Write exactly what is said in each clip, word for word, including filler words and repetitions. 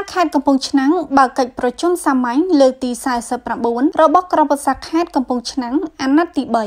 ខេត្តកំពង់ឆ្នាំងបើកកិច្ចប្រជុំសាមញ្ញលើកទីសៅសិបប្រាំបួនរបស់ក្រុមប្រឹក្សាខេត្តកំពង់ឆ្នាំងអាណត្តិទីបី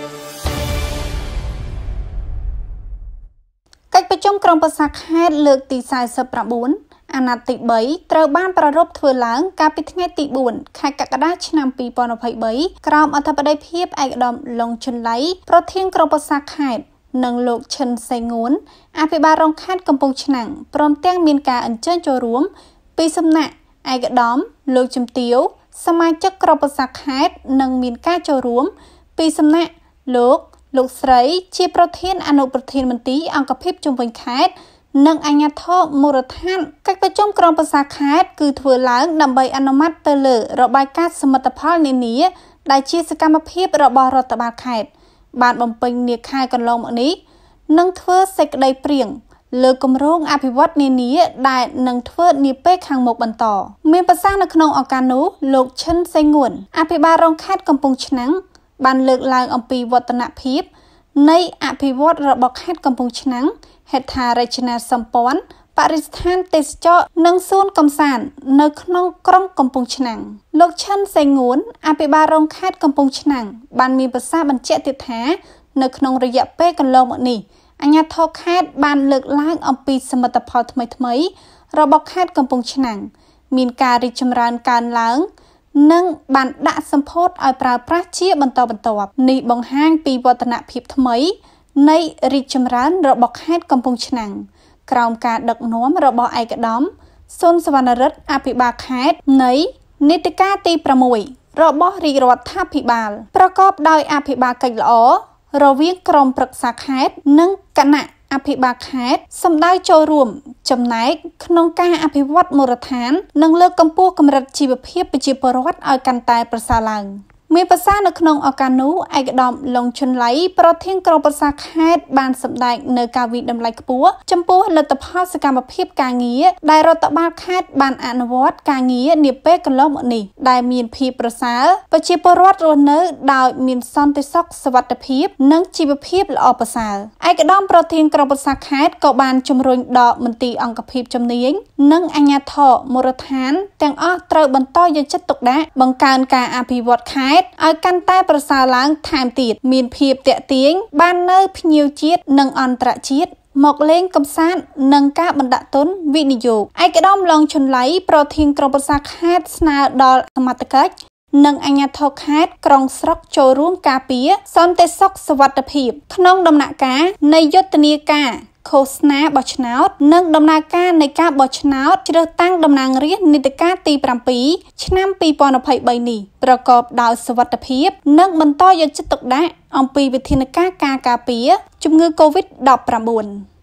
កិច្ចប្រជុំក្រុមប្រឹក្សាខេត្តលើកទីសៅសិបប្រាំបួនអាណត្តិទីបីត្រូវបានប្រារព្ធធ្វើឡើងកាលពីថ្ងៃទីបួនខែកក្កដាឆ្នាំពីរពាន់ម្ភៃបីក្រោមអធិបតីភាពឯកឧត្តមលងជុនឡៃប្រធានក្រុមប្រឹក្សាខេត្តនិងលោកឈិនសេងួនអភិបាលរងខេត្តកំពង់ឆ្នាំងព្រមទាំងមានការអញ្ជើញចូលរួមពីសំណាក់ឯកឧត្តមលោកជំទាវសមាជិកក្រុមប្រឹក្សាខេត្តនិងមានការចូលរួមពីសំណាក់លោកលោកស្រីជាប្រធានអនុប្រធានមន្ទីរអង្គភាពជុំវិញខេត្តនិងអាជ្ញាធរមូលដ្ឋានកិច្ចប្រជុំក្រុមប្រឹក្សាខេត្តគឺធ្វើឡើងដើម្បីអនុម័តទៅលើរបាយការណ៍សមិទ្ធផលនានាដែលជាសកម្មភាពរបស់រដ្ឋបាលខេត្តបានបំពេញនាខែកន្លងមកនេះនឹងធ្វើសេចក្តីព្រៀងលើគម្រោងអភិវឌ្ឍនានាដែលនឹងធ្វើនាពេលខាងមុខបន្តមានប្រសាសន៍នៅក្នុងឱកាសនោះលោកឈិនសេងួនអភិបាលរងខេត្តកំពង់ឆ្នាំងបានលើកឡើងអំពីវឌ្ឍនភាពនៃអភិវឌ្ឍរបស់ខេត្តកំពង់ឆ្នាំងហេដ្ឋារចនាសម្ព័ន្ធបរិស្ថានទេសចរនិងសួនកំសាន្តនៅក្នុងក្រុងកំពង់ឆ្នាំងលោកឈិនសេងួនអភិបាលរងខេត្តកំពង់ឆ្នាំងបានមានប្រសាសន៍បញ្ជាក់ទៀតថានៅក្នុងរយៈពេលកន្លងមកនេះអាជ្ញាធរខេត្តបានលើកឡើងអំពីសមិទ្ធផលថ្មីៗរបស់ខេត្តកំពង់ឆ្នាំងមានការរីកចម្រើនកើនឡើងនិងបានដាក់សម្ពោធឲ្យប្រើប្រាស់ជាបន្តបន្ទាប់នេះបង្ហាញពីវឌ្ឍនភាពថ្មីនៃរីកចម្រើនរបស់ខេត្តកំពង់ឆ្នាំងក្រោមការដឹកនាំរបស់ឯកឧត្តមសុនសវណ្ណរិទ្ធអភិបាលខេត្តនៃនីតិកាលទីប្រាំមួយរបស់រាជរដ្ឋាភិបាលប្រកបដោយអភិបាលកិច្ចល្អរវាងក្រុមប្រឹក្សាខេត្តនិងគណៈអភិបាលខេត្តសម្ដៅចូលរួមចំណែកក្នុងការអភិវឌ្ឍមូលដ្ឋាននិងលើកកម្ពស់កម្រិតជីវភាពប្រជាពលរដ្ឋឲ្យកាន់តែប្រសើរឡើងមានប្រសាសន៍នៅក្នុងឱកាសនោះឯកឧត្តមលងជុនឡៃប្រធានក្រុមប្រឹក្សាខេត្តបានសម្ដែងនៅការវិតម្លៃខ្ពស់ចំពោះលទ្ធផលសកម្មភាពការងារដែលរដ្ឋបាលខេត្តបានអនុវត្តការងារនាពេលកន្លងមកនេះដែលមានភាពប្រសើរប្រជាពលរដ្ឋរស់នៅដោយមានសន្តិសុខសុវត្ថិភាពនិងជីវភាពល្អប្រសើរឯកឧត្តមប្រធានក្រុមប្រឹក្សាខេត្តក៏បានជំរុញដល់មន្ទីរអង្គភាពជំនាញនិងអាជ្ញាធរមូលដ្ឋានទាំងអស់ត្រូវបន្តយកចិត្តទុកដាក់បង្កើនការអភិវឌ្ឍខេត្តឲ្យកាន់តែប្រសើរឡើងថែមទៀតមានភាពតាក់ទាញបាននៅភ្ញៀវជាតិនិងអន្តរជាតិមកលេងកម្សាន្តនិងការបណ្ដាក់ទុនវិនិយោគឯកឧត្តមឡងជុនឡៃប្រធានក្រុមប្រឹក្សាខេត្តស្នើដល់សមត្ថកិច្ចនិងអាជ្ញាធរខេត្តក្រុងស្រុកចូលរួមការពារសន្តិសុខសុវត្ថិភាពក្នុងដំណាក់កាលនៃយុទ្ធនាការឃោសនាបោះឆ្នោតនិងដំណើរការនៃការបោះឆ្នោតជ្រើសតាំងតំណាងរាស្ត្រនីតិកាលទីប្រាំពីរឆ្នាំពីរពាន់ម្ភៃបីនេះប្រកបដោយសុវត្ថិភាពនិងបន្តយកចិត្តទុកដាក់អំពីវិធានការការការពារជំងឺ កូវីដ ដប់ប្រាំបួន